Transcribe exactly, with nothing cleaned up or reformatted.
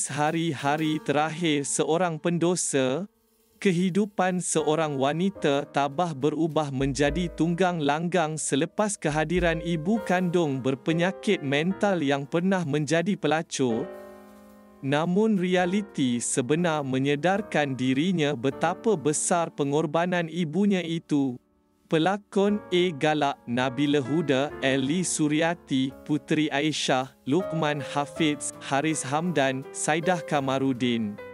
hari-hari terakhir seorang pendosa, kehidupan seorang wanita tabah berubah menjadi tunggang langgang selepas kehadiran ibu kandung berpenyakit mental yang pernah menjadi pelacur. Namun realiti sebenar menyedarkan dirinya betapa besar pengorbanan ibunya itu. Pelakon A. Galak, Nabila Huda, Elly Suryati, Puteri Aisyah, Luqman Hafiz, Haris Hamdan, Saidah Kamarudin.